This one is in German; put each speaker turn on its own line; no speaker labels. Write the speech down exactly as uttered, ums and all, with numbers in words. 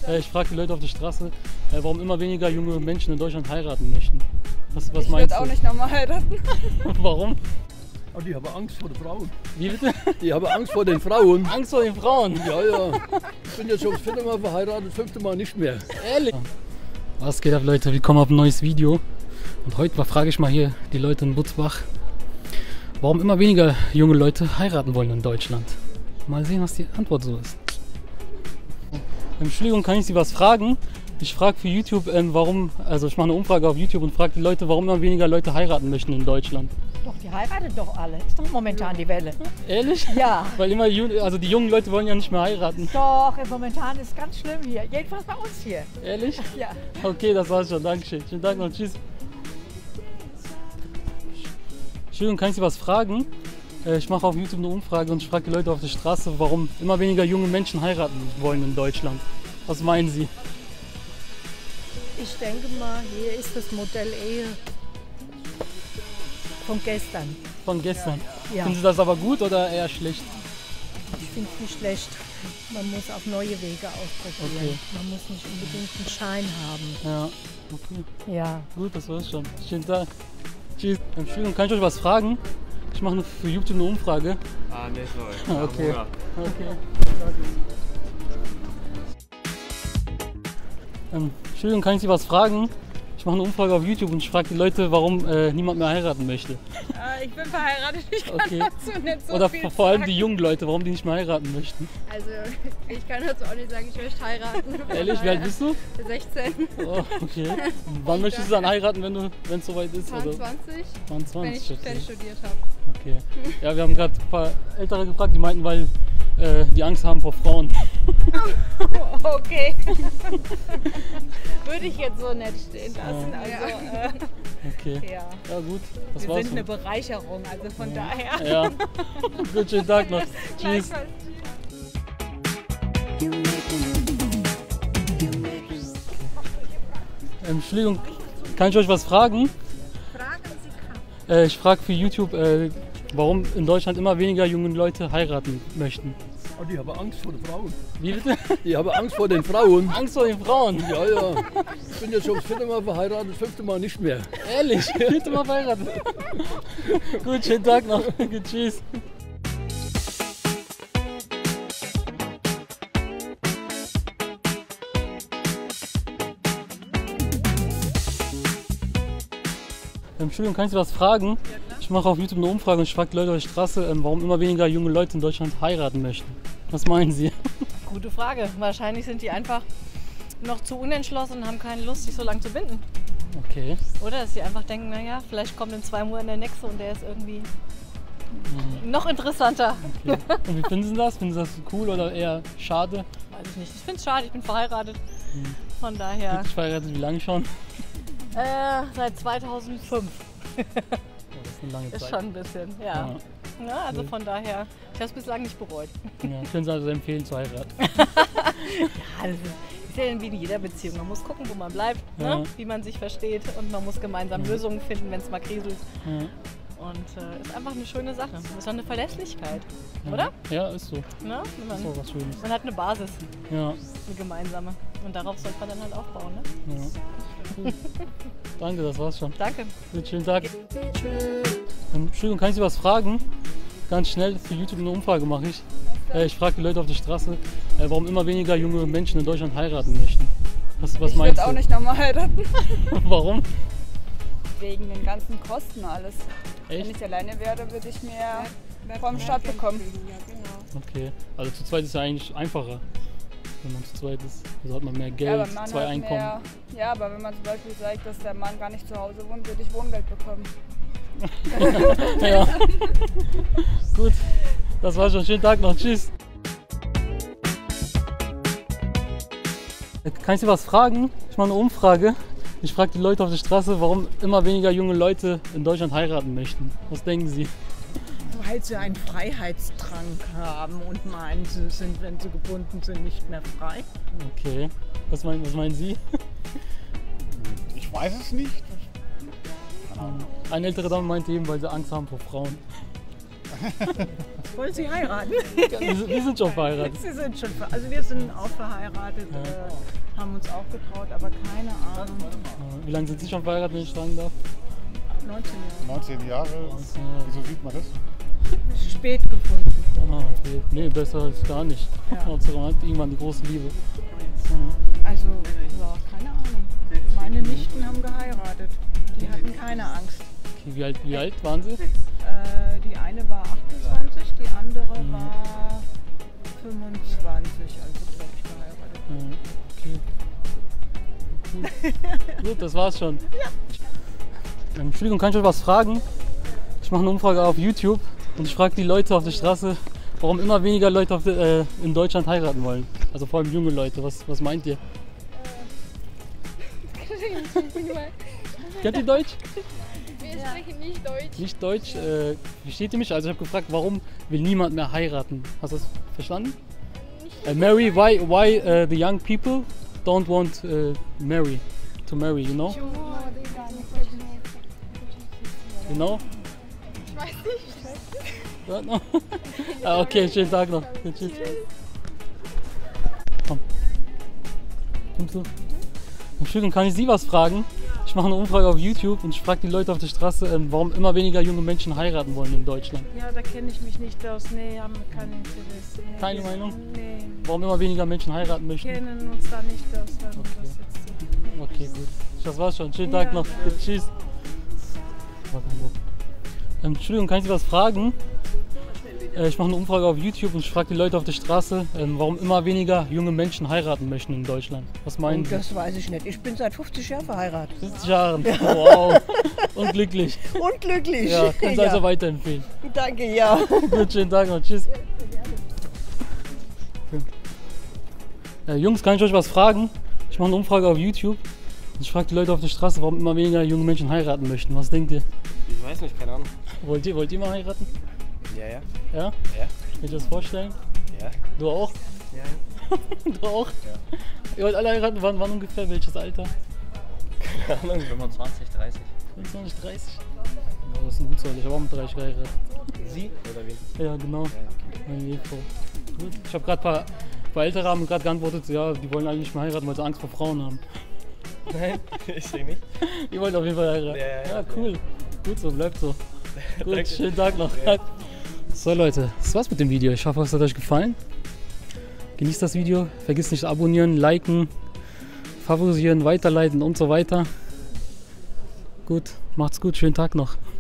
Äh, ich frage die Leute auf der Straße, äh, warum immer weniger junge Menschen in Deutschland heiraten möchten. Was, was
ich
meinst
du? Ich würde auch
du?
nicht nochmal heiraten.
Warum?
Oh, die haben Angst vor den Frauen.
Wie bitte?
Die haben Angst vor den Frauen.
Angst vor den Frauen?
Ja, ja. Ich bin jetzt schon das vierte Mal verheiratet, das fünfte Mal nicht mehr.
Ehrlich? Was geht ab, Leute? Willkommen auf ein neues Video. Und heute frage ich mal hier die Leute in Butzbach, warum immer weniger junge Leute heiraten wollen in Deutschland. Mal sehen, was die Antwort so ist. Entschuldigung, kann ich Sie was fragen? Ich frage für YouTube, ähm, warum, also ich mache eine Umfrage auf YouTube und frage die Leute, warum immer weniger Leute heiraten möchten in Deutschland.
Doch, die heiraten doch alle. Ist doch momentan die Welle.
Ehrlich?
Ja.
Weil immer, ju- also die jungen Leute wollen ja nicht mehr heiraten.
Doch, momentan ist ganz schlimm hier. Jedenfalls bei uns hier.
Ehrlich?
Ja.
Okay, das war's schon. Dankeschön. Schönen Tag noch. Tschüss. Entschuldigung, kann ich Sie was fragen? Äh, Ich mache auf YouTube eine Umfrage und ich frage die Leute auf der Straße, warum immer weniger junge Menschen heiraten wollen in Deutschland. Was meinen Sie?
Ich denke mal, hier ist das Modell Ehe von gestern.
Von gestern.
Ja.
Finden Sie das aber gut oder eher schlecht?
Ich finde es nicht schlecht. Man muss auf neue Wege ausprobieren.
Okay.
Man muss nicht unbedingt einen Schein haben.
Ja, okay.
Ja.
Gut, das war's schon. Schönen Tag. Tschüss. Entschuldigung, kann ich euch was fragen? Ich mache für YouTube eine Umfrage.
Ah, nicht so.
Ah, okay. Okay. Ähm, Entschuldigung, kann ich Sie was fragen? Ich mache eine Umfrage auf YouTube und ich frage die Leute, warum äh, niemand mehr heiraten möchte.
Äh, ich bin verheiratet, ich kann
Okay.
dazu nicht so
Oder
viel
vor vor allem
sagen.
die jungen Leute, warum die nicht mehr heiraten möchten.
Also, ich kann dazu auch nicht sagen, ich möchte heiraten.
Ehrlich, wie alt bist du?
sechzehn,
Oh, okay. Wann möchtest du dann heiraten, wenn du, wenn es soweit ist? Oder?
zweiundzwanzig, wenn
zweiundzwanzig.
ich
Okay.
fertig studiert habe.
Okay. Ja, wir haben gerade ein paar Ältere gefragt, die meinten, weil äh, die Angst haben vor Frauen.
Okay. Würde ich jetzt so nicht stehen lassen.
Ja.
Also, äh,
Okay.
ja.
Ja gut, das
Wir
war's.
sind eine
schon.
Bereicherung, also von daher.
Ja. Gut, schönen Tag noch. Tschüss.
Gleichfalls.
Ähm, Entschuldigung, kann ich euch was fragen?
Fragen Sie kann.
Äh, ich frage für YouTube, äh, warum in Deutschland immer weniger junge Leute heiraten möchten.
Oh, die haben Angst vor den Frauen.
Wie bitte?
Die haben Angst vor den Frauen.
Angst vor den Frauen?
Ja, ja. Ich bin jetzt schon das vierte Mal verheiratet, das fünfte Mal nicht mehr.
Ehrlich? Bitte mal verheiratet. Gut, schönen Tag noch. Tschüss. Entschuldigung, kann ich Sie was fragen? Ich mache auf YouTube eine Umfrage und ich frage die Leute auf der Straße, ähm, warum immer weniger junge Leute in Deutschland heiraten möchten. Was meinen Sie?
Gute Frage. Wahrscheinlich sind die einfach noch zu unentschlossen und haben keine Lust, sich so lange zu binden.
Okay.
Oder dass sie einfach denken, naja, vielleicht kommt in zwei Monaten der nächste und der ist irgendwie noch interessanter.
Okay. Und wie finden Sie das? Finden Sie das cool oder eher schade?
Weiß ich nicht. Ich finde es schade, ich bin verheiratet. Von daher,
Glücklich verheiratet, wie lange schon?
äh, seit zweitausendfünf.
Ja, das ist eine lange
Ist
Zeit.
schon ein bisschen, ja.
Ja.
Ja, also von daher, ich habe es bislang nicht bereut.
Ja, können Sie also empfehlen zu heiraten?
Ja, das ist ist ja wie in jeder Beziehung. Man muss gucken, wo man bleibt,
Ja.
ne? Wie man sich versteht und man muss gemeinsam Lösungen finden, wenn es mal kriselt.
Ja.
Und äh, ist einfach eine schöne Sache. Das ist auch eine Verlässlichkeit, oder?
Ja, ist so.
Ne?
Das ist
Man,
auch was Schönes.
man hat eine Basis,
Ja,
eine gemeinsame. Und darauf sollte man dann halt aufbauen. Ne?
ja. Cool. Danke, das war's schon.
Danke.
Gut, schönen Tag. Ähm, Entschuldigung, kann ich Sie was fragen? Ganz schnell, für YouTube eine Umfrage mache ich. Äh, ich frage die Leute auf der Straße, äh, warum immer weniger junge Menschen in Deutschland heiraten möchten. Was, was
Ich
meinst
würde auch
du?
nicht nochmal heiraten.
Warum?
Wegen den ganzen Kosten alles. Wenn
Echt?
ich alleine wäre, würde ich mehr vom Staat bekommen.
Okay, also zu zweit ist ja eigentlich einfacher, wenn man zu zweit ist. Also hat man mehr
Ja,
Geld,
aber man
zwei
hat
Einkommen.
mehr, ja, aber wenn man zum Beispiel sagt, dass der Mann gar nicht zu Hause wohnt, würde ich Wohngeld bekommen.
Ja. Gut, das war's schon. Schönen Tag noch. Tschüss. Kann ich Sie was fragen? Ich mache eine Umfrage. Ich frage die Leute auf der Straße, warum immer weniger junge Leute in Deutschland heiraten möchten. Was denken Sie?
Weil sie einen Freiheitsdrang haben und meinen, sie sind, wenn sie gebunden sind, nicht mehr frei.
Okay. Was meinen, was meinen Sie?
Ich weiß es nicht.
Eine ältere Dame meinte eben, weil sie Angst haben vor Frauen.
Wollen Sie heiraten?
Wir, wir sind schon verheiratet.
Sie sind schon ver also wir sind auch verheiratet, äh, haben uns auch getraut, aber keine Ahnung.
Äh, Wie lange sind Sie schon verheiratet, wenn ich fragen darf?
neunzehn Jahre.
neunzehn Jahre. Wieso sieht man das?
Spät gefunden.
Ah, okay. Nee, besser als gar nicht.
Ja.
Hauptsache man hat irgendwann die große Liebe.
Also, ja, keine Ahnung. Meine Nichten haben geheiratet. Die hatten keine Angst.
Okay, wie alt, wie alt waren Sie?
Äh, die eine war achtundzwanzig, die andere war fünfundzwanzig, also glaube ich geheiratet.
Ja, okay. Gut. Gut, das war's schon. Ähm, Entschuldigung, kann ich euch was fragen? Ich mache eine Umfrage auf YouTube und ich frage die Leute auf der Straße, warum immer weniger Leute auf der, äh, in Deutschland heiraten wollen. Also vor allem junge Leute. Was, was meint ihr? Kennt ihr Deutsch?
Wir sprechen nicht Deutsch.
Nicht Deutsch? Äh, versteht ihr mich? Also ich habe gefragt, warum will niemand mehr heiraten? Hast du das verstanden? Uh, marry, why, why uh, the young people don't want uh, marry, to marry, you know? You know?
Ich weiß nicht.
Ja, no. Ah, okay, schönen Tag noch. Tschüss. Komm. Kommst du? Entschuldigung, kann ich Sie was fragen? Ich mache eine Umfrage auf YouTube und ich frage die Leute auf der Straße, ähm, warum immer weniger junge Menschen heiraten wollen in Deutschland.
Ja, da kenne ich mich nicht aus. Nee, haben wir kein Interesse. Nee,
Keine
wir-
Meinung?
Nee,
Warum immer weniger Menschen heiraten möchten?
kennen uns da nicht aus, warum das jetzt so.
Okay, gut. Das war's schon. Schönen
Ja.
Tag noch. Tschüss. Ähm, Entschuldigung, kann ich Sie was fragen? Äh, ich mache eine Umfrage auf YouTube und ich frage die Leute auf der Straße, ähm, warum immer weniger junge Menschen heiraten möchten in Deutschland. Was meinen
Und
Sie?
das weiß ich nicht. Ich bin seit fünfzig Jahren verheiratet.
fünfzig Jahren. Wow. Und glücklich.
Und glücklich.
Ja, können Sie also weiterempfehlen.
Danke, ja.
Gut, schönen Tag noch. Tschüss. Äh, Jungs, kann ich euch was fragen? Ich mache eine Umfrage auf YouTube und ich frage die Leute auf der Straße, warum immer weniger junge Menschen heiraten möchten. Was denkt ihr?
Ich weiß nicht, keine Ahnung.
Wollt ihr, wollt ihr mal heiraten?
Ja, ja.
Ja?
Ja.
Kann ich das vorstellen?
Ja.
Du auch?
Ja, ja.
Du auch? Ja. Ihr wollt alle heiraten? Wann, wann ungefähr? Welches Alter?
Keine Ahnung. fünfundzwanzig, dreißig.
fünfundzwanzig, dreißig? Ja, das ist ein gutes Alter. Ich habe auch mit dreißig geheiratet.
Sie oder wen?
Ja, genau.
Ja, okay.
Meine Ehefrau. Gut. Ich habe gerade ein paar, paar Ältere haben gerade geantwortet, ja, die wollen alle nicht mehr heiraten, weil sie Angst vor Frauen haben.
Nein, ich sehe nicht.
Die wollen auf jeden Fall heiraten.
Ja, ja, ja.
cool. Gut so, bleibt so. Gut,
Danke.
schönen Tag noch.
Ja.
So Leute, das war's mit dem Video. Ich hoffe, es hat euch gefallen. Genießt das Video. Vergisst nicht abonnieren, liken, favorisieren, weiterleiten und so weiter. Gut, macht's gut, schönen Tag noch.